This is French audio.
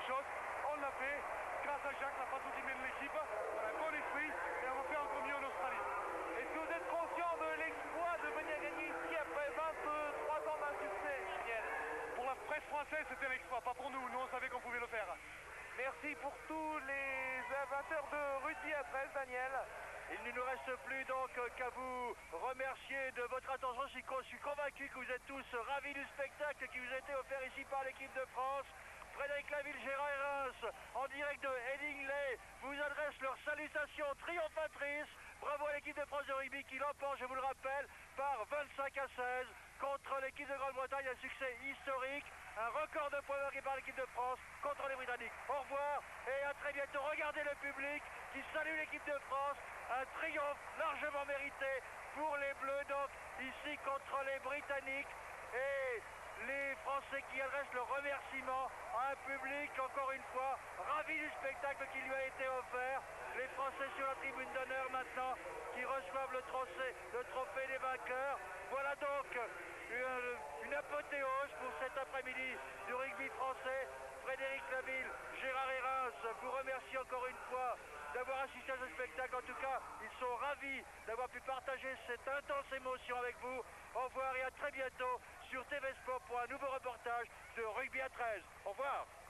chose. On l'a fait. Grâce à Jacques, la passe humaine de l'équipe. On a un bon esprit et on va faire encore mieux en Australie. Est-ce que vous êtes conscient de l'exploit de venir gagner ici après 23 ans d'un succès, Michel? Pour la presse française, c'était un exploit, pas pour nous. Nous, on savait qu'on pouvait le faire. Merci pour tous les amateurs de rugby à 13, Daniel. Il ne nous reste plus donc qu'à vous remercier de votre attention. Je suis convaincu que vous êtes tous ravis du spectacle qui vous a été offert ici par l'équipe de France. Frédéric Laville, Gérard Reims, en direct de Headingley, vous adressent leurs salutations triomphatrices. Bravo à l'équipe de France de rugby qui l'emporte, je vous le rappelle, par 25-16 contre l'équipe de Grande-Bretagne. Un succès historique, un record de points marqués par l'équipe de France contre les Britanniques. Au revoir et à très bientôt. Regardez le public qui salue l'équipe de France. Un triomphe largement mérité pour les Bleus, donc ici contre les Britanniques. Et les Français qui adressent le remerciement à un public, encore une fois, ravi du spectacle qui lui a été offert. Les Français sur la tribune d'honneur maintenant, qui reçoivent le trophée des vainqueurs. Voilà donc une apothéose pour cet après-midi du rugby français. Frédéric Laville, Gérard Reims vous remercie encore une fois d'avoir assisté à ce spectacle. En tout cas, ils sont ravis d'avoir pu partager cette intense émotion avec vous. Au revoir et à très bientôt sur TV Sport pour un nouveau reportage de Rugby à 13. Au revoir.